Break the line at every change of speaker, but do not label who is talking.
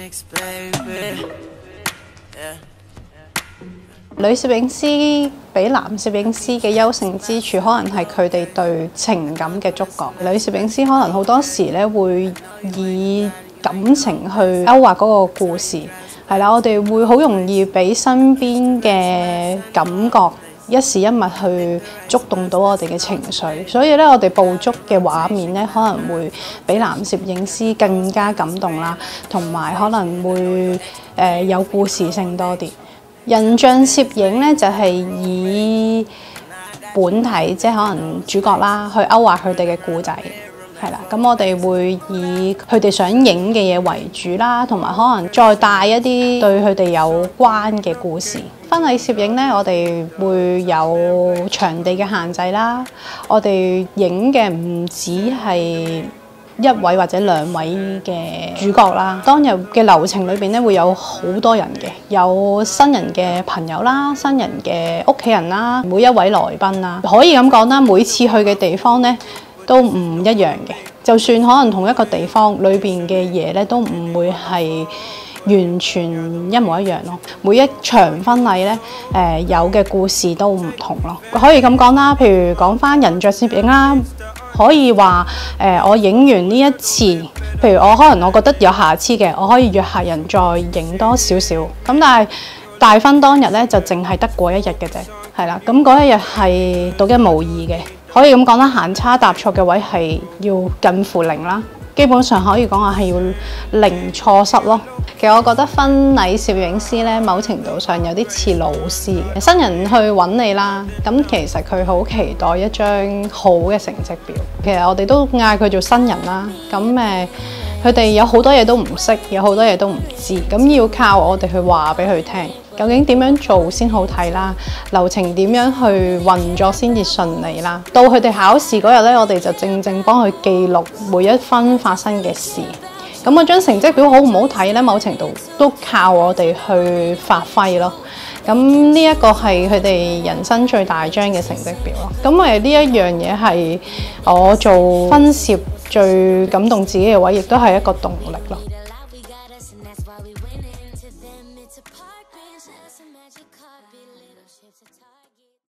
女攝影師比男攝影師嘅優勝之處，可能係佢哋對情感嘅觸覺。女攝影師可能好多時咧會以感情去勾畫嗰個故事，係啦，我哋會好容易俾身邊嘅感覺一時一物去觸動到我哋嘅情緒，所以咧我哋捕捉嘅畫面咧可能會比男攝影師更加感動啦，同埋可能會有故事性多啲。人像攝影咧就係以本體，即係可能主角啦，去勾畫佢哋嘅故仔，係啦。咁我哋會以佢哋想影嘅嘢為主啦，同埋可能再帶一啲對佢哋有關嘅故事。婚禮攝影咧，我哋會有場地嘅限制啦，我哋影嘅唔止係一位或者兩位嘅主角啦，當日嘅流程裏邊咧會有好多人嘅，有新人嘅朋友啦、新人嘅屋企人啦，每一位來賓啦，可以咁講啦，每次去嘅地方咧都唔一樣嘅，就算可能同一個地方裏邊嘅嘢咧都唔會係完全一模一樣咯。每一場婚禮咧，有嘅故事都唔同咯。可以咁講啦，譬如講返人像攝影啦。可以話我影完呢一次，譬如我可能我覺得有瑕疵嘅，我可以約客人再影多少少。咁但係大婚當日咧就淨係得過一日嘅啫，係啦。咁嗰一日係獨一無二嘅，可以咁講啦。行差踏錯嘅位係要近乎零啦，基本上可以講話係要零錯失咯。其實我覺得婚禮攝影師咧，某程度上有啲似老師嘅。新人去揾你啦，咁其實佢好期待一張好嘅成績表。其實我哋都嗌佢做新人啦，咁佢哋有好多嘢都唔識，有好多嘢都唔知，咁要靠我哋去話俾佢聽，究竟點樣做先好睇啦，流程點樣去運作先至順利啦。到佢哋考試嗰日咧，我哋就正正幫佢記錄每一分發生嘅事。咁嗰張成績表好唔好睇咧？某程度都靠我哋去發揮咯。咁呢一個係佢哋人生最大張嘅成績表咯。咁呢一樣嘢係我做婚攝最感動自己嘅位，亦都係一個動力咯。